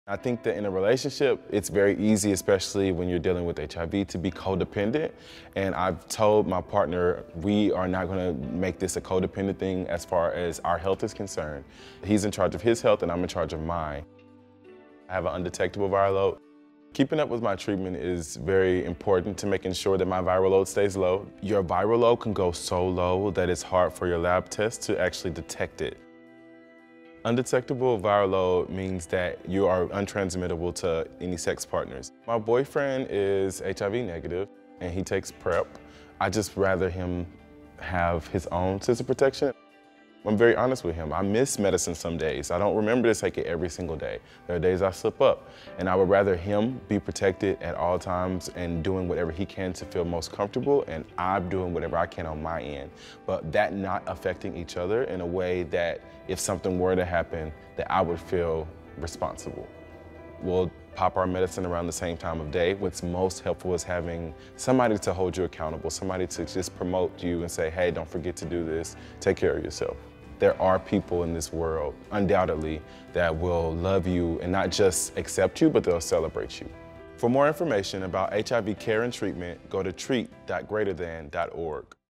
I think that in a relationship, it's very easy, especially when you're dealing with HIV, to be codependent. And I've told my partner, we are not gonna make this a codependent thing as far as our health is concerned. He's in charge of his health and I'm in charge of mine. I have an undetectable viral load. Keeping up with my treatment is very important to making sure that my viral load stays low. Your viral load can go so low that it's hard for your lab test to actually detect it. Undetectable viral load means that you are untransmittable to any sex partners. My boyfriend is HIV negative and he takes PrEP. I just rather him have his own sense of protection. I'm very honest with him. I miss medicine some days. I don't remember to take it every single day. There are days I slip up, and I would rather him be protected at all times and doing whatever he can to feel most comfortable, and I'm doing whatever I can on my end. But that not affecting each other in a way that if something were to happen, that I would feel responsible. We'll pop our medicine around the same time of day. What's most helpful is having somebody to hold you accountable, somebody to just promote you and say, hey, don't forget to do this, take care of yourself. There are people in this world, undoubtedly, that will love you and not just accept you, but they'll celebrate you. For more information about HIV care and treatment, go to treat.greaterthan.org.